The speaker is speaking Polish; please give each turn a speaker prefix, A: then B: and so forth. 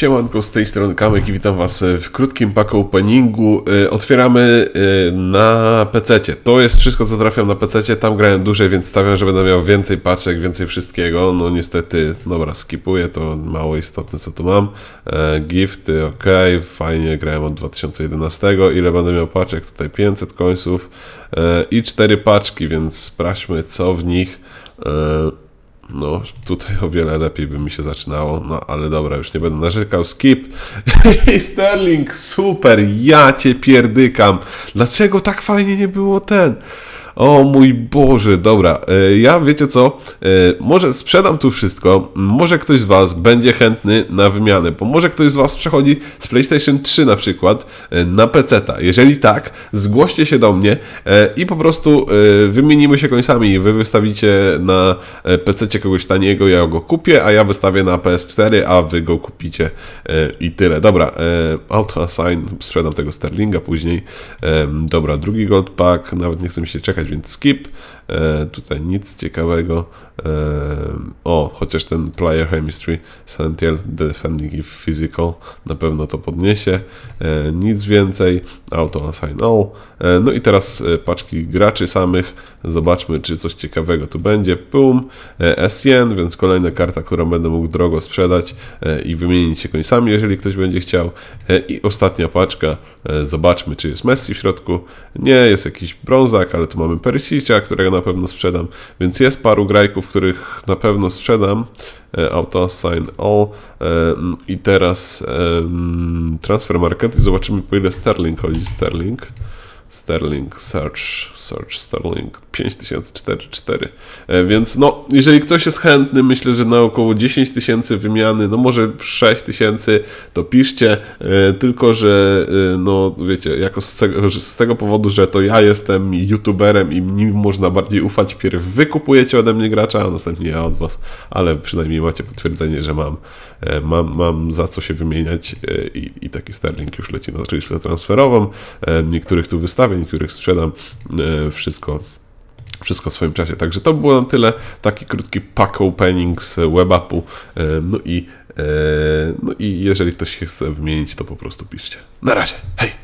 A: Siemanko, z tej strony Kamek i witam was w krótkim pack openingu. Otwieramy na PC-cie. To jest wszystko, co trafiam na PC-cie. Tam grałem dłużej, więc stawiam, że będę miał więcej paczek, więcej wszystkiego. No niestety, dobra, skipuję, to mało istotne, co tu mam. Gifty, ok, fajnie, grałem od 2011. Ile będę miał paczek? Tutaj 500 końców i 4 paczki, więc sprawdźmy, co w nich. No, tutaj o wiele lepiej by mi się zaczynało, no ale dobra, już nie będę narzekał. Skip. Sterling, super, ja cię pierdykam. Dlaczego tak fajnie nie było ten? O mój Boże, dobra, ja wiecie co, może sprzedam tu wszystko, może ktoś z was będzie chętny na wymianę, bo może ktoś z was przechodzi z PlayStation 3 na przykład na PC-ta. Jeżeli tak, zgłoście się do mnie i po prostu wymienimy się końcami. Wy wystawicie na PC-cie kogoś taniego, ja go kupię, a ja wystawię na PS4, a wy go kupicie i tyle. Dobra, auto assign, sprzedam tego Sterlinga później. Dobra, drugi gold pack, nawet nie chcę mi się czekać, więc skip. Tutaj nic ciekawego. O, chociaż ten player chemistry, Sentiel, defending i physical na pewno to podniesie. Nic więcej. Auto assign all. No i teraz paczki graczy samych. Zobaczmy, czy coś ciekawego tu będzie. Pum. SN, więc kolejna karta, którą będę mógł drogo sprzedać i wymienić się końcami, jeżeli ktoś będzie chciał. I ostatnia paczka. Zobaczmy, czy jest Messi w środku. Nie, jest jakiś brązak, ale tu mamy Perisicia, którego na pewno sprzedam, więc jest paru grajków, których na pewno sprzedam. Auto assign all. I teraz transfer market i zobaczymy, po ile Sterling chodzi. Sterling, search Sterling 5044. Więc no, jeżeli ktoś jest chętny, myślę, że na około 10 tysięcy wymiany, no może 6 tysięcy, to piszcie, tylko że no wiecie, jako z tego powodu, że to ja jestem youtuberem i nim można bardziej ufać, pierw wy kupujecie ode mnie gracza, a następnie ja od was, ale przynajmniej macie potwierdzenie, że mam za co się wymieniać i taki Sterling już leci na listę transferową. Niektórych tu wystawię, niektórych sprzedam, wszystko w swoim czasie. Także to było na tyle, taki krótki pack opening z WebAppu. No i jeżeli ktoś się chce wymienić, to po prostu piszcie. Na razie, hej!